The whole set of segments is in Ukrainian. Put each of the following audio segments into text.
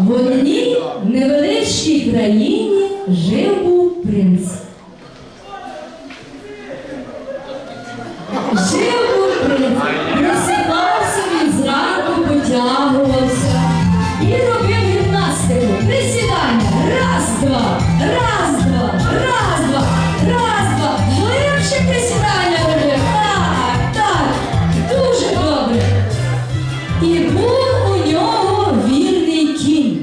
В одній невеличкій країні жив був принц. Жив був принц, просипав собі зранку, потягувався і робив гімнастику. Присідання. Раз, два, раз, два, раз, два, раз, два. Глибше присідання робив. Так, так, дуже добре. І був у нього вірний кінь.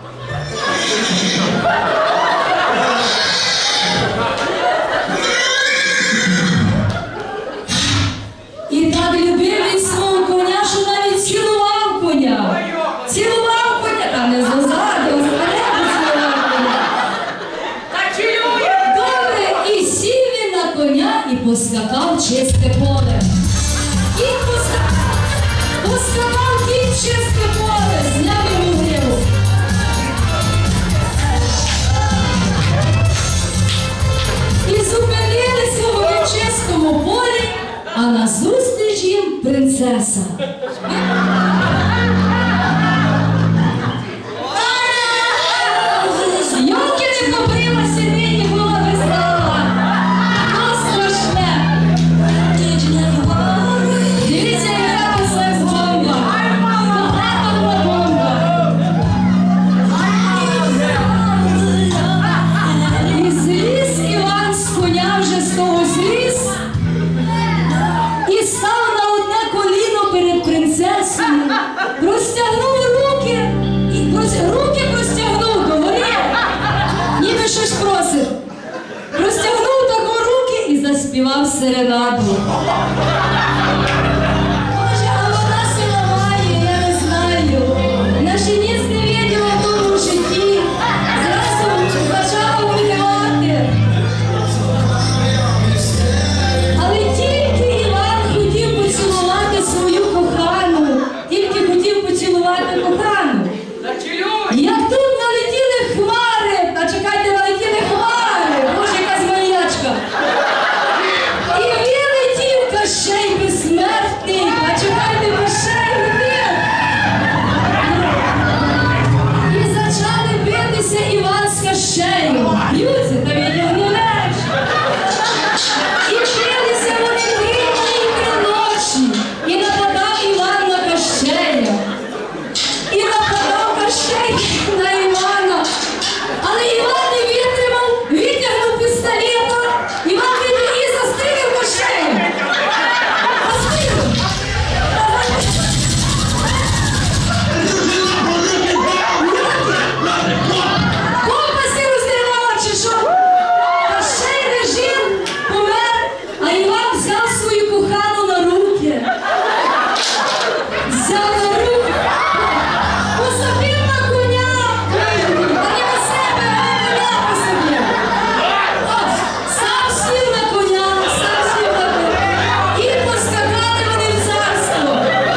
І так любив він свого коня, що навіть цілував коня. Цілував коня, та не зазаду, цілував коня. Добре, і сів він на коня і поскакав чисте поле. І поскакав кінь чисте поле, зняв йому гриву. І зупинилися у нечистому полі, а назустріч їм принцеса. Йолки не побрилася, нині була вистава. То страшне. Дивіться, яка це бомба. Атомна бомба. І зліз Іван з коня, вже з того зліз, і став на одне коліно перед принцесою, простягнув руки, і руки простягнув, говорив, ніби щось просив. Простягнув таку руки і заспівав серенаду. Боже, а вона сила має, я не знаю. Наші ніс не виділа в тому житті. Зразу почала вбивати. Але тільки Іван хотів поцілувати свою кохану, тільки хотів поцілувати кохану. Як тут налетіли хмари, та чекайте, налетіли хмари, боже, якась маньячка. І вилетів Кощей безсмертний, та чекайте, Кощей летів. І почали битися Іван з Кощеєм. Б'ються, та від нього не легше. І билися вони 3 дні і 3 ночі. І нападав Іван на Кощея. І нападав Кощей на Івана. Але Іван не витримав, витягнув пістолета. Іван витягнув і застрілив Кощея. Застрілив. Компаси розривала, чи що? Кощей лежив, помер, а Іван взяв свою кохану на руки. Взяв на руки, посадив на коня, а не на себе, а на коня посадив. Ось, сам сів на коня, сам сів на коня. І поскакали вони в царство.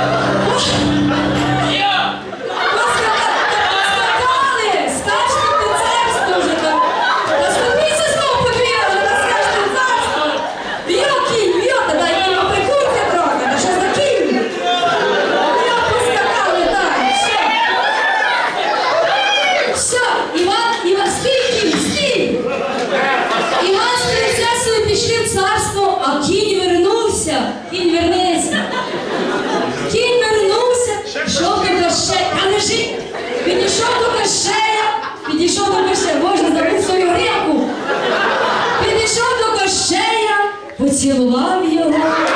Поскакали, скачете царство вже там. Та ступіться знову побігли, вже та скачете царство. В'йо, кінь, в'йо, та дай кінь поприкурте трохи, та що за кінь? В'йо, поскакали, так, все. Все, Іван, стій, кінь, стій. Іван з принцесою пішли в царство, а кінь вернувся. Кінь вернеться. Кінь вернувся, йшов до Кощея, а лежить. Підійшов до Кощея, Боже, забув свою грілку. Підійшов до Кощея, поцілував його.